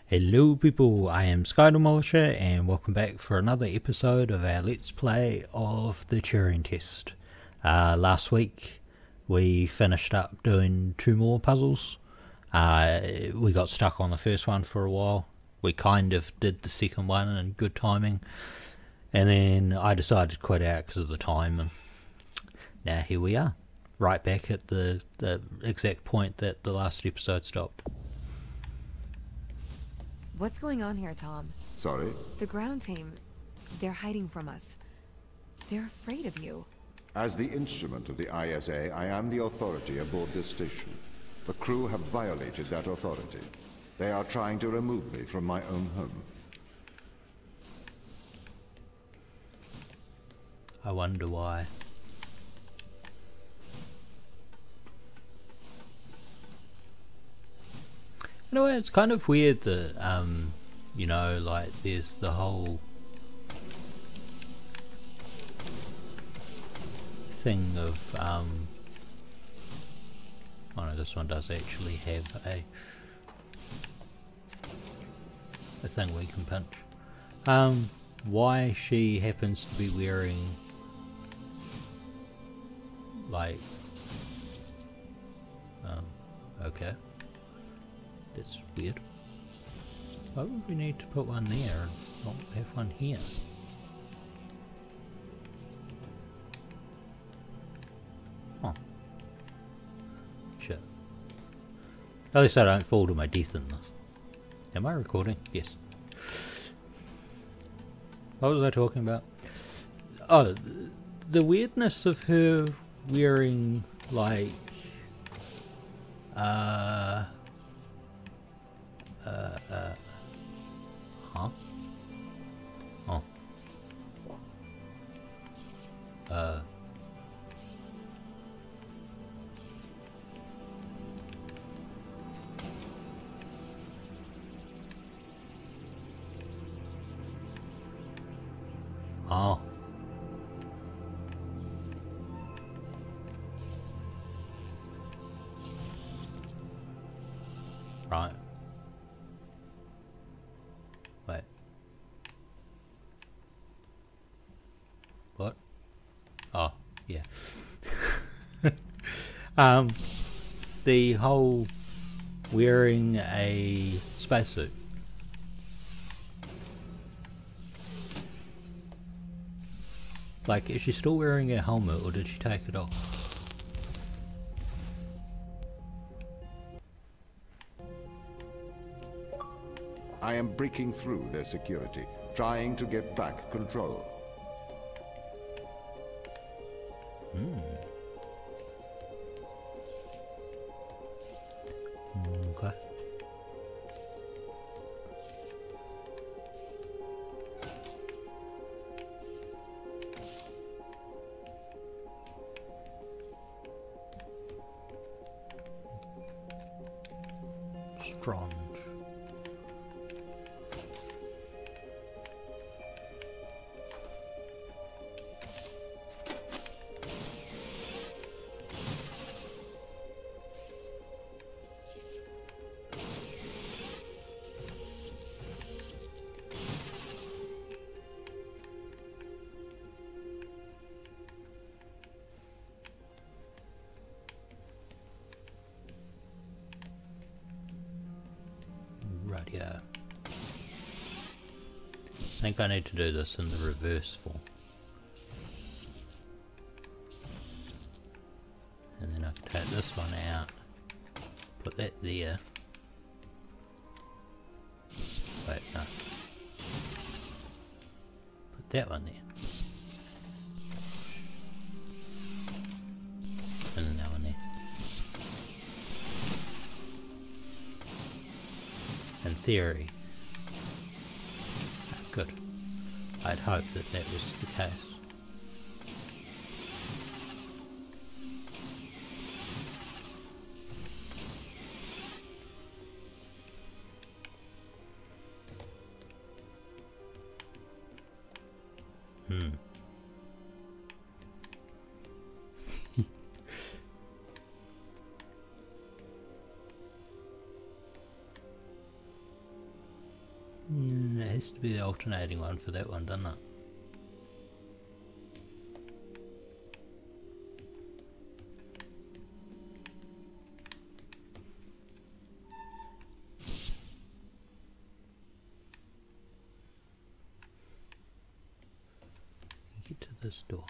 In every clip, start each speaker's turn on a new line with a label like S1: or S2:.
S1: Hello people, I am Sky Demolisher and welcome back for another episode of our Let's Play of the Turing Test. Last week we finished up doing two more puzzles. We got stuck on the first one for a while. We kind of did the second one in good timing. And then I decided to quit out because of the time. And now here we are, right back at the exact point that the last episode stopped.
S2: What's going on here, Tom?
S3: Sorry?
S2: The ground team, they're hiding from us. They're afraid of you.
S3: As the instrument of the ISA, I am the authority aboard this station. The crew have violated that authority. They are trying to remove me from my own home.
S1: I wonder why. In a way, it's kind of weird that, you know, like there's the whole thing of, oh no, this one does actually have a thing we can punch. Why she happens to be wearing, like, okay. That's weird. Why would we need to put one there and not have one here? Huh. Shit. At least I don't fall to my death in this. Am I recording? Yes. What was I talking about? Oh, the weirdness of her wearing, like, huh? Oh. Oh. Right. Wait. What? Oh, yeah. The whole wearing a spacesuit. Like, is she still wearing a helmet or did she take it off?
S3: I am breaking through their security, trying to get back control.
S1: Okay. Strange. Yeah. I think I need to do this in the reverse form. And then I can take this one out, put that there. Wait, no. Put that one there. And then that one there. In theory. Oh, good. I'd hoped that that was the case. needs to be the alternating one for that one, doesn't it? Get to this door.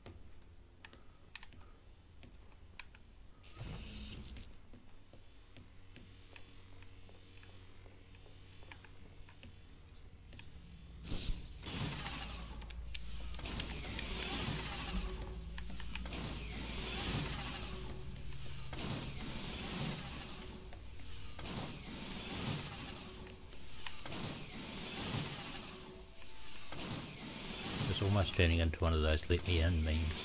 S1: It's almost turning into one of those let me in memes.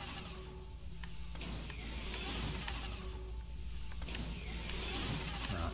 S1: Right.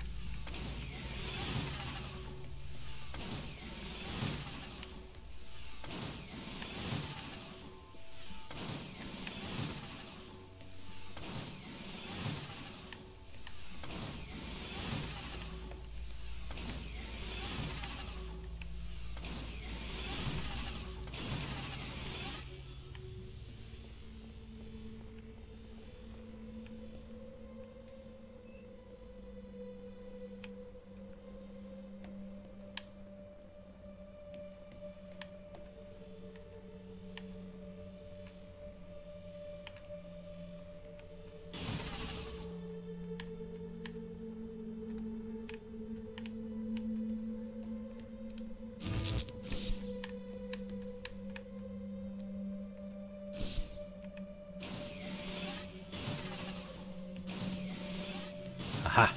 S1: Aha!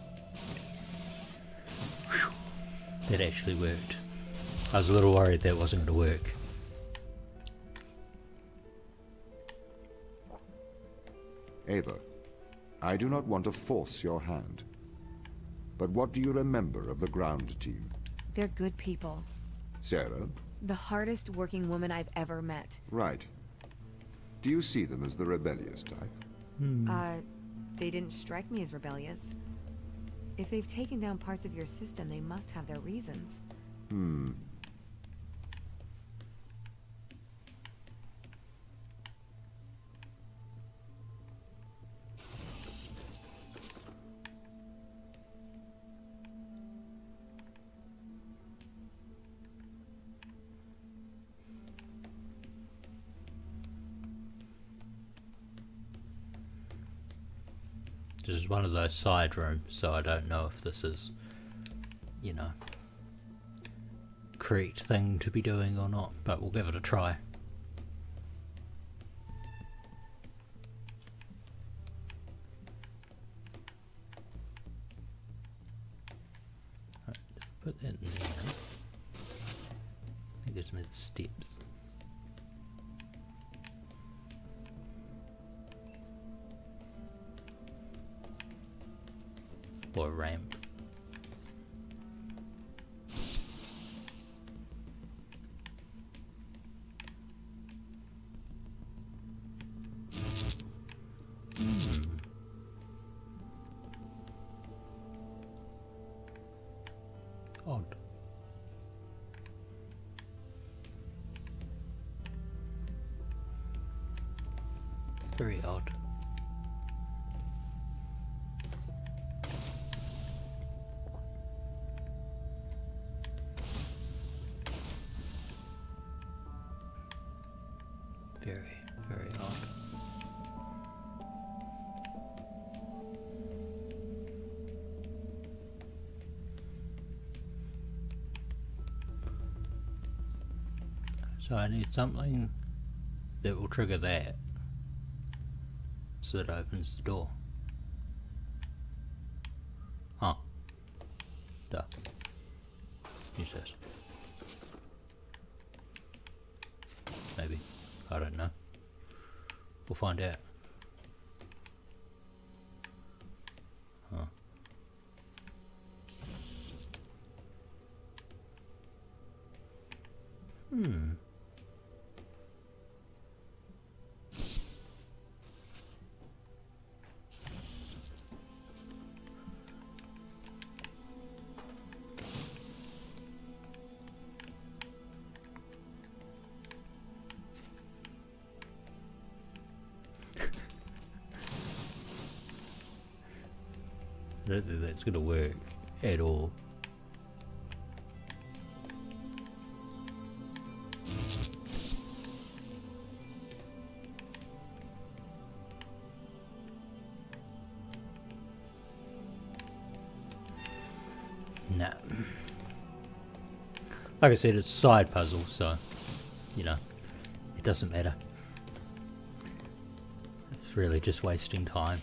S1: Whew. That actually worked. I was a little worried that wasn't going to work.
S3: Ava, I do not want to force your hand. But what do you remember of the ground team?
S2: They're good people.
S3: Sarah?
S2: The hardest working woman I've ever met.
S3: Right. Do you see them as the rebellious type?
S2: They didn't strike me as rebellious. If they've taken down parts of your system, they must have their reasons.
S1: This is one of those side rooms, so I don't know if this is, you know, correct thing to be doing or not, but we'll give it a try. Right, put that in there. That gives me the steps. Or a ramp. Odd. Very odd. Very, very odd. So I need something that will trigger that, so that opens the door. Huh. Duh. Use this. Maybe. I don't know. We'll find out. Huh. I don't think that's going to work at all. No. Like I said, it's a side puzzle, so, you know, it doesn't matter. It's really just wasting time.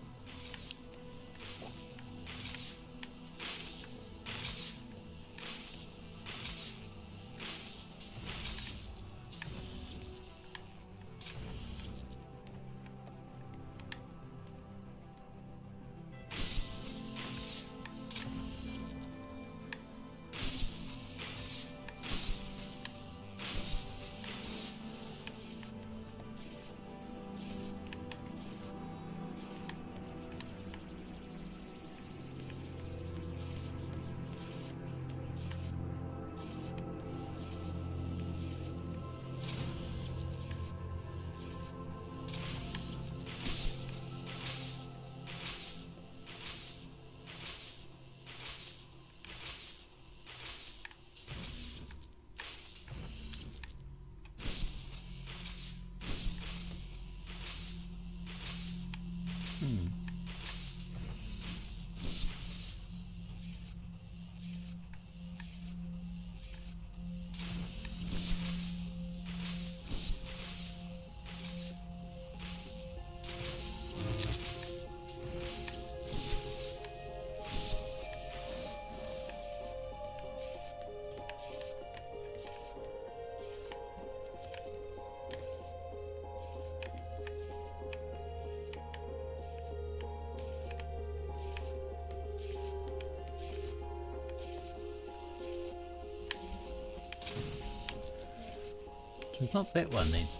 S1: So it's not that one then.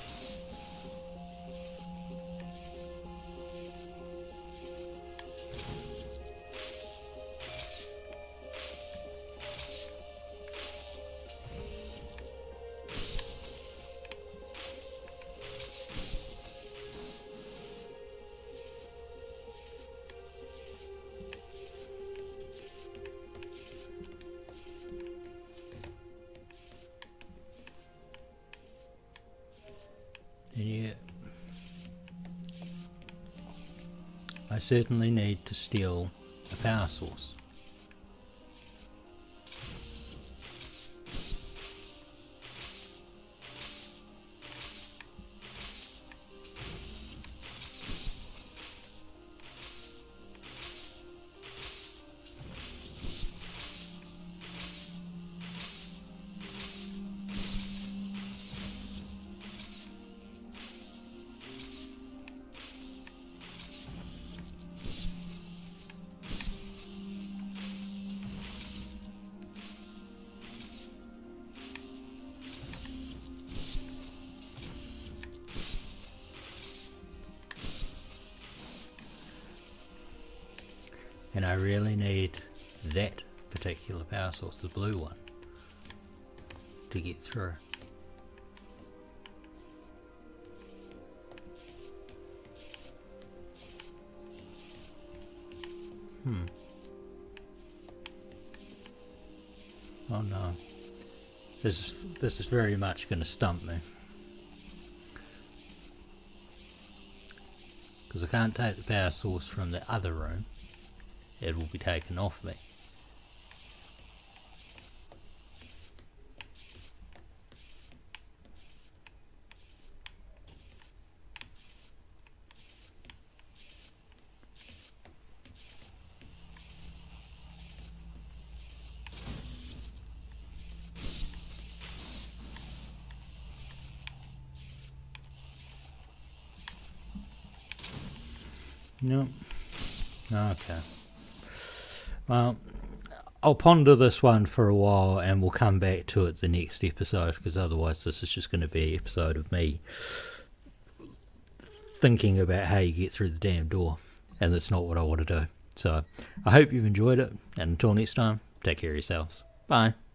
S1: Yeah. I certainly need to steal a power source. And I really need that particular power source, the blue one, to get through. Oh no. This is very much going to stump me. Because I can't take the power source from the other room. It will be taken off me. No. Okay. Well, I'll ponder this one for a while and we'll come back to it the next episode, because otherwise this is just going to be an episode of me thinking about how you get through the damn door, and that's not what I want to do. So I hope you've enjoyed it, and until next time, take care of yourselves. Bye.